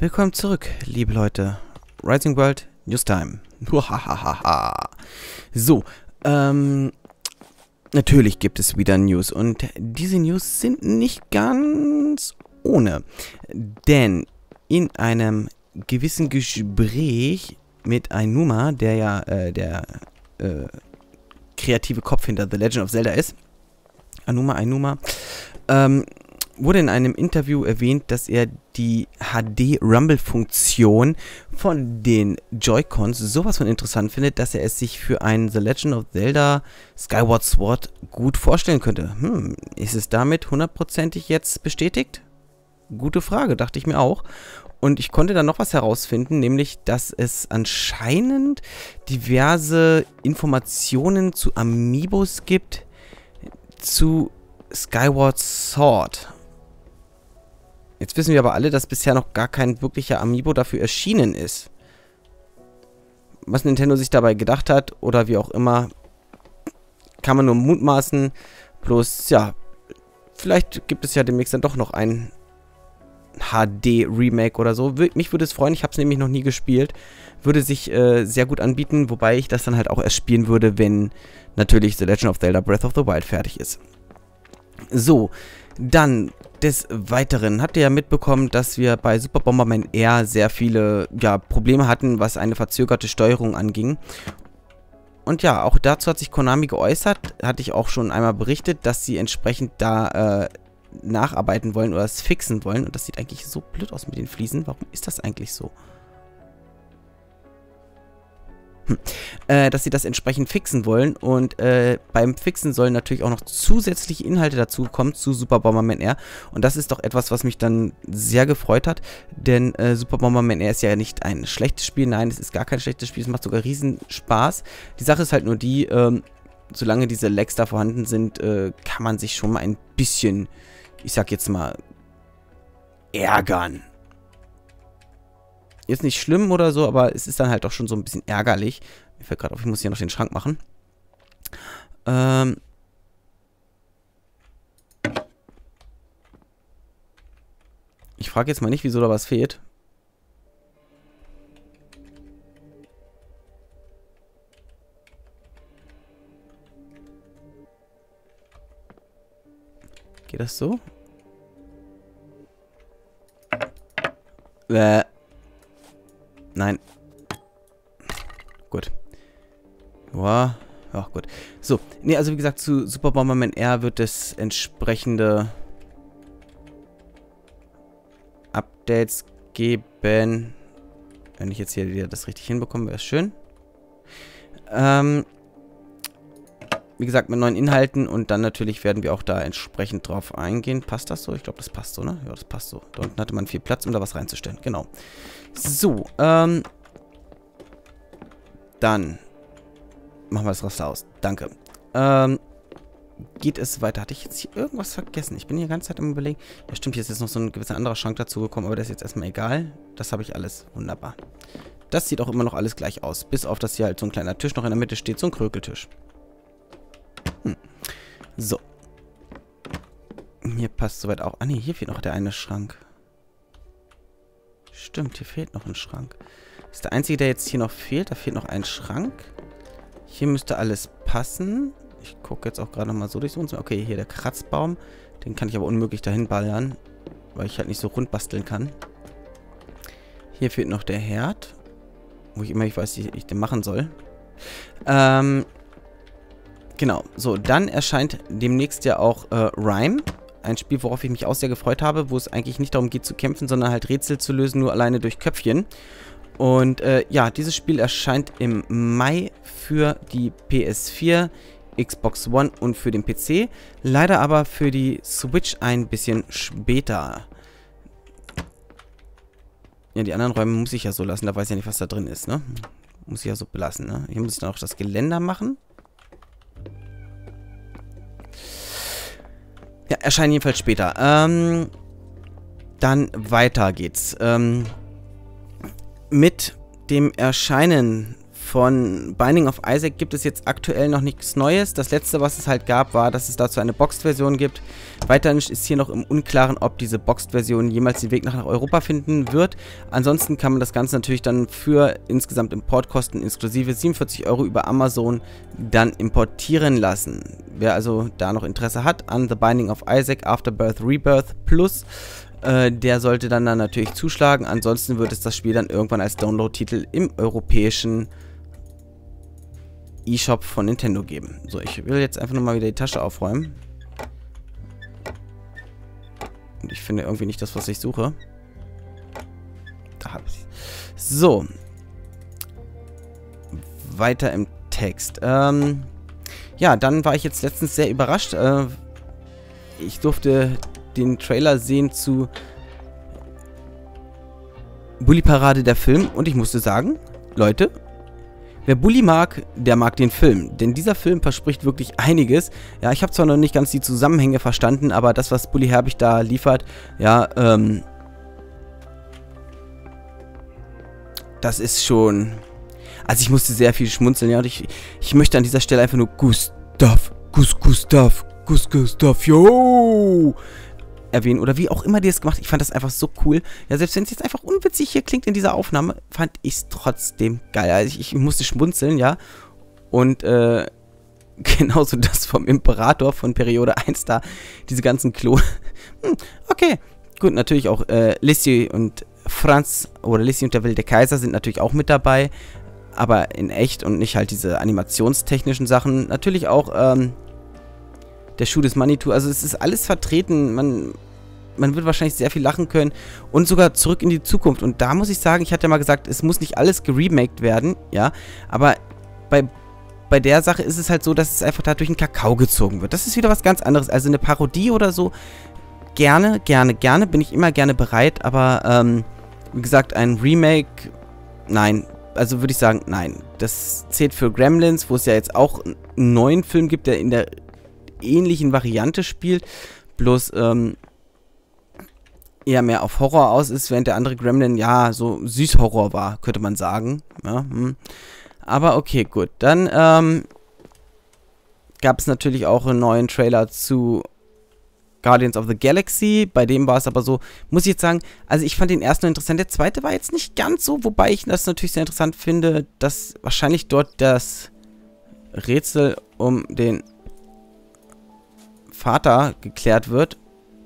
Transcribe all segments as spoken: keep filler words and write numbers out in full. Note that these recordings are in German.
Willkommen zurück, liebe Leute. Rising World News Time. So, ähm, natürlich gibt es wieder News und diese News sind nicht ganz ohne. Denn in einem gewissen Gespräch mit Aonuma, der ja äh, der äh, kreative Kopf hinter The Legend of Zelda ist, Aonuma, Aonuma, ähm, wurde in einem Interview erwähnt, dass er die H D-Rumble-Funktion von den Joy-Cons sowas von interessant findet, dass er es sich für ein The Legend of Zelda Skyward Sword gut vorstellen könnte. Hm, ist es damit hundertprozentig jetzt bestätigt? Gute Frage, dachte ich mir auch. Und ich konnte dann noch was herausfinden, nämlich, dass es anscheinend diverse Informationen zu Amiibos gibt, zu Skyward Sword. Jetzt wissen wir aber alle, dass bisher noch gar kein wirklicher Amiibo dafür erschienen ist. Was Nintendo sich dabei gedacht hat oder wie auch immer, kann man nur mutmaßen. Bloß, ja, vielleicht gibt es ja demnächst dann doch noch ein H D-Remake oder so. Mich würde es freuen, ich habe es nämlich noch nie gespielt. Würde sich äh, sehr gut anbieten, wobei ich das dann halt auch erst spielen würde, wenn natürlich The Legend of Zelda Breath of the Wild fertig ist. So, dann des Weiteren habt ihr ja mitbekommen, dass wir bei Super Bomberman R sehr viele ja, Probleme hatten, was eine verzögerte Steuerung anging. Und ja, auch dazu hat sich Konami geäußert, hatte ich auch schon einmal berichtet, dass sie entsprechend da äh, nacharbeiten wollen oder es fixen wollen. Und das sieht eigentlich so blöd aus mit den Fliesen. Warum ist das eigentlich so? Hm. Äh, dass sie das entsprechend fixen wollen und äh, beim Fixen sollen natürlich auch noch zusätzliche Inhalte dazu kommen zu Super Bomberman R und das ist doch etwas, was mich dann sehr gefreut hat, denn äh, Super Bomberman R ist ja nicht ein schlechtes Spiel, nein, es ist gar kein schlechtes Spiel, es macht sogar riesen Spaß. Die Sache ist halt nur die, ähm, solange diese Lags da vorhanden sind, äh, kann man sich schon mal ein bisschen, ich sag jetzt mal, ärgern. Jetzt nicht schlimm oder so, aber es ist dann halt doch schon so ein bisschen ärgerlich. Mir fällt gerade auf, ich muss hier noch den Schrank machen. Ähm. Ich frage jetzt mal nicht, wieso da was fehlt. Geht das so? Äh. Nein. Gut. Boah. Ja, gut. So. Nee, also wie gesagt, zu Super Bomberman R wird es entsprechende Updates geben. Wenn ich jetzt hier wieder das richtig hinbekomme, wäre es schön. Ähm. Wie gesagt, mit neuen Inhalten und dann natürlich werden wir auch da entsprechend drauf eingehen. Passt das so? Ich glaube, das passt so, ne? Ja, das passt so. Da unten hatte man viel Platz, um da was reinzustellen. Genau. So, ähm. Dann machen wir das Raster aus. Danke. Ähm. Geht es weiter? Hatte ich jetzt hier irgendwas vergessen? Ich bin hier die ganze Zeit im Überlegen. Ja, stimmt, hier ist jetzt noch so ein gewisser anderer Schrank dazugekommen, aber das ist jetzt erstmal egal. Das habe ich alles. Wunderbar. Das sieht auch immer noch alles gleich aus. Bis auf, dass hier halt so ein kleiner Tisch noch in der Mitte steht. So ein Krökeltisch. Hm. So. Hier passt soweit auch. Ah ne, hier fehlt noch der eine Schrank. Stimmt, hier fehlt noch ein Schrank. Das ist der einzige, der jetzt hier noch fehlt. Da fehlt noch ein Schrank. Hier müsste alles passen. Ich gucke jetzt auch gerade nochmal so durch. Okay, hier der Kratzbaum. Den kann ich aber unmöglich dahin ballern, weil ich halt nicht so rund basteln kann. Hier fehlt noch der Herd. Wo ich immer nicht weiß, wie ich den machen soll. Ähm... Genau, so, dann erscheint demnächst ja auch äh, Rime. Ein Spiel, worauf ich mich auch sehr gefreut habe, wo es eigentlich nicht darum geht zu kämpfen, sondern halt Rätsel zu lösen, nur alleine durch Köpfchen. Und äh, ja, dieses Spiel erscheint im Mai für die P S vier, Xbox One und für den P C. Leider aber für die Switch ein bisschen später. Ja, die anderen Räume muss ich ja so lassen, da weiß ich ja nicht, was da drin ist, ne? Muss ich ja so belassen, ne? Hier muss ich dann auch das Geländer machen. Ja, erscheinen jedenfalls später. Ähm, dann weiter geht's. Ähm, mit dem Erscheinen von Binding of Isaac gibt es jetzt aktuell noch nichts Neues. Das letzte, was es halt gab, war, dass es dazu eine Boxed-Version gibt. Weiterhin ist hier noch im Unklaren, ob diese Boxed-Version jemals den Weg nach Europa finden wird. Ansonsten kann man das Ganze natürlich dann für insgesamt Importkosten inklusive siebenundvierzig Euro über Amazon dann importieren lassen. Wer also da noch Interesse hat an The Binding of Isaac Afterbirth Rebirth Plus, äh, der sollte dann, dann natürlich zuschlagen. Ansonsten wird es das Spiel dann irgendwann als Download-Titel im europäischen eShop von Nintendo geben. So, ich will jetzt einfach nochmal wieder die Tasche aufräumen. Und ich finde irgendwie nicht das, was ich suche. Da habe ich es. So. Weiter im Text. Ähm, ja, dann war ich jetzt letztens sehr überrascht. Äh, ich durfte den Trailer sehen zu Bully Parade, der Film. Und ich musste sagen, Leute, wer Bully mag, der mag den Film. Denn dieser Film verspricht wirklich einiges. Ja, ich habe zwar noch nicht ganz die Zusammenhänge verstanden, aber das, was Bully Herbig da liefert, ja, ähm, das ist schon... Also ich musste sehr viel schmunzeln, ja, und ich, ich möchte an dieser Stelle einfach nur Gustav, Gus, Gustav, Gus, Gustav, yo, erwähnen. Oder wie auch immer die es gemacht. Ich fand das einfach so cool. Ja, selbst wenn es jetzt einfach unwitzig hier klingt in dieser Aufnahme, fand ich es trotzdem geil. Also ich, ich musste schmunzeln, ja. Und, äh, genauso das vom Imperator von Periode eins da. Diese ganzen Klo. hm, okay. Gut, natürlich auch, äh, Lissy und Franz, oder Lissy und der wilde Kaiser sind natürlich auch mit dabei. Aber in echt und nicht halt diese animationstechnischen Sachen. Natürlich auch, ähm, der Schuh des Manitou. Also es ist alles vertreten. Man, man wird wahrscheinlich sehr viel lachen können. Und sogar zurück in die Zukunft. Und da muss ich sagen, ich hatte ja mal gesagt, es muss nicht alles geremaked werden. Ja, aber bei, bei der Sache ist es halt so, dass es einfach da durch den Kakao gezogen wird. Das ist wieder was ganz anderes. Also eine Parodie oder so, gerne, gerne, gerne. Bin ich immer gerne bereit. Aber, ähm, wie gesagt, ein Remake, nein. Also würde ich sagen, nein. Das zählt für Gremlins, wo es ja jetzt auch einen neuen Film gibt, der in der ähnlichen Variante spielt. Bloß ähm, eher mehr auf Horror aus ist, während der andere Gremlin, ja, so Süßhorror war, könnte man sagen. Ja, hm. Aber okay, gut. Dann ähm, gab es natürlich auch einen neuen Trailer zu Guardians of the Galaxy. Bei dem war es aber so, muss ich jetzt sagen, also ich fand den ersten interessant, der zweite war jetzt nicht ganz so, wobei ich das natürlich sehr interessant finde, dass wahrscheinlich dort das Rätsel um den Vater geklärt wird.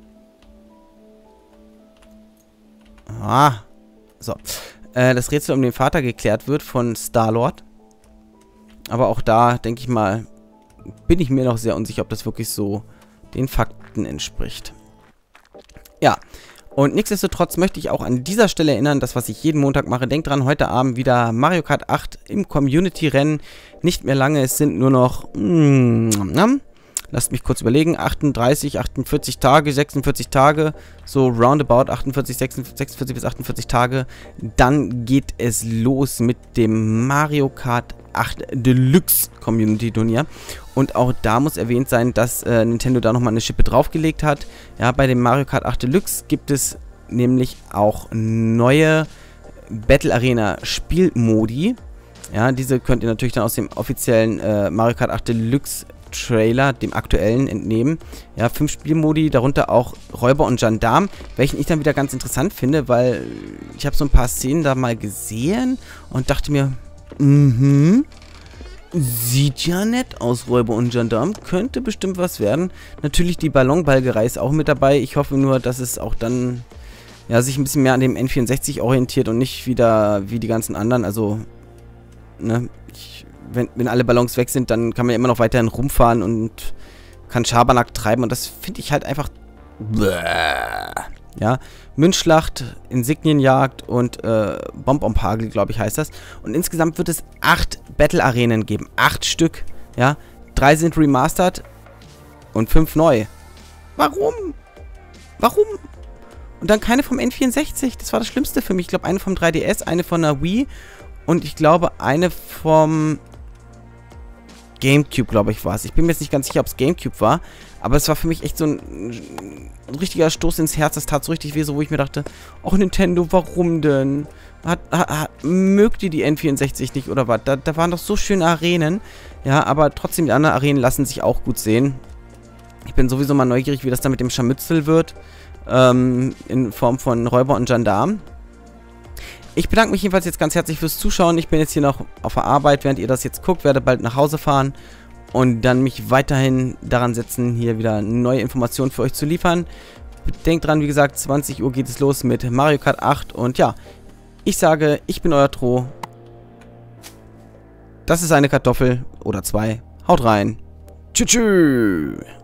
Ah, so. Äh, das Rätsel um den Vater geklärt wird von Star-Lord. Aber auch da, denke ich mal, bin ich mir noch sehr unsicher, ob das wirklich so den Fakten entspricht. Ja, und nichtsdestotrotz möchte ich auch an dieser Stelle erinnern, das, was ich jeden Montag mache. Denkt dran, heute Abend wieder Mario Kart acht im Community-Rennen. Nicht mehr lange, es sind nur noch... Mm, lasst mich kurz überlegen. achtunddreißig, achtundvierzig Tage, sechsundvierzig Tage. So roundabout achtundvierzig, sechsundvierzig bis achtundvierzig Tage. Dann geht es los mit dem Mario Kart acht Deluxe Community Turnier. Und auch da muss erwähnt sein, dass äh, Nintendo da nochmal eine Schippe draufgelegt hat. Ja, bei dem Mario Kart acht Deluxe gibt es nämlich auch neue Battle Arena Spielmodi. Ja, diese könnt ihr natürlich dann aus dem offiziellen äh, Mario Kart acht Deluxe Trailer, dem aktuellen, entnehmen. Ja, fünf Spielmodi, darunter auch Räuber und Gendarm, welchen ich dann wieder ganz interessant finde, weil ich habe so ein paar Szenen da mal gesehen und dachte mir, mhm, sieht ja nett aus, Räuber und Gendarm, könnte bestimmt was werden. Natürlich die Ballonbalgerei ist auch mit dabei. Ich hoffe nur, dass es auch dann, ja, sich ein bisschen mehr an dem N vierundsechzig orientiert und nicht wieder wie die ganzen anderen, also, ne, ich Wenn, wenn alle Ballons weg sind, dann kann man ja immer noch weiterhin rumfahren und kann Schabernack treiben. Und das finde ich halt einfach... Ja, Münzschlacht, Insignienjagd und äh, Bomb-Omp-Hagel, glaube ich, heißt das. Und insgesamt wird es acht Battle-Arenen geben. Acht Stück, ja. Drei sind remastered und fünf neu. Warum? Warum? Und dann keine vom N vierundsechzig. Das war das Schlimmste für mich. Ich glaube, eine vom drei D S, eine von der Wii und ich glaube, eine vom Gamecube, glaube ich, war es. Ich bin mir jetzt nicht ganz sicher, ob es Gamecube war. Aber es war für mich echt so ein, ein richtiger Stoß ins Herz. Das tat so richtig weh, so wo ich mir dachte, ach Nintendo, warum denn? Hat, hat, mögt ihr die N vierundsechzig nicht oder was? Da, da waren doch so schöne Arenen. Ja, aber trotzdem, die anderen Arenen lassen sich auch gut sehen. Ich bin sowieso mal neugierig, wie das da mit dem Scharmützel wird. Ähm, in Form von Räuber und Gendarm. Ich bedanke mich jedenfalls jetzt ganz herzlich fürs Zuschauen. Ich bin jetzt hier noch auf der Arbeit, während ihr das jetzt guckt, werde bald nach Hause fahren und dann mich weiterhin daran setzen, hier wieder neue Informationen für euch zu liefern. Denkt dran, wie gesagt, zwanzig Uhr geht es los mit Mario Kart acht und ja, ich sage, ich bin euer Tro. Das ist eine Kartoffel oder zwei. Haut rein. Tschüss.